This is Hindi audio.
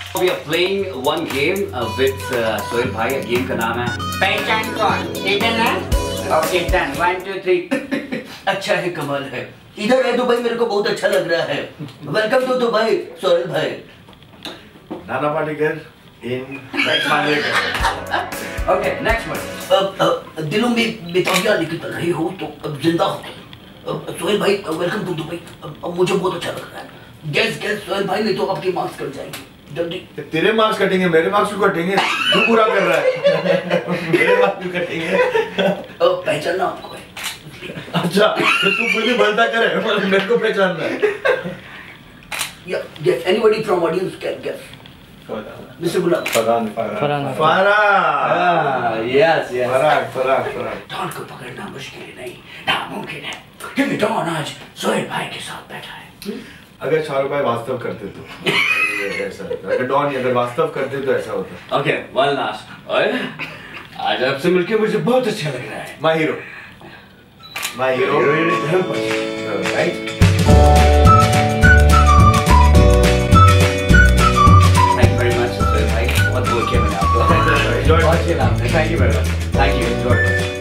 We are playing one game with Sohail भाई. गेम का नाम है पहचान कौन? इधर है? Okay done. 1 2 3. अच्छा है, कमाल है. इधर है दुबई, मेरे को बहुत अच्छा लग रहा है. वेलकम टू दुबई सोहेल भाई. Nana Patekar in next Mandalika. Okay, next one. दिलों में बेताबियां निकल रही हो तो अब जिंदा हो. सोहेल भाई वेलकम टू दुबई. मुझे बहुत अच्छा लग रहा है. गेस सोहेल भाई, नहीं तो आपके मार्क्स कट जाएंगे. जल्दी. तेरे मार्क्स कटेंगे, मेरे मार्क्स क्यों कटेंगे? तू पूरा कर रहा है. मेरे मार्क्स क्यों कटेंगे? पहचानना आपको है. अच्छा, तो तू मुझे बनता करे, मेरे को पहचानना है. Yeah, yes. Anybody from audience can guess. Mr. Gulab. Farah. Yes. Farah. Don को पकड़ना मुश्किल नहीं, नामुमकिन है. क्योंकि डॉन आज सोहेल भाई के साथ बैठा है. अगर शाहरुख भाई वास्तव करते तो ऐसा होता. अगर डॉन अगर वास्तव करते तो ऐसा होता. Okay, one last. और आज आपसे मिलके मुझे बहुत अच्छा लग रहा है. My hero. Right? बहुत बोल के मैंने आपको. Enjoy. Thank you very much. Thank you. Enjoy.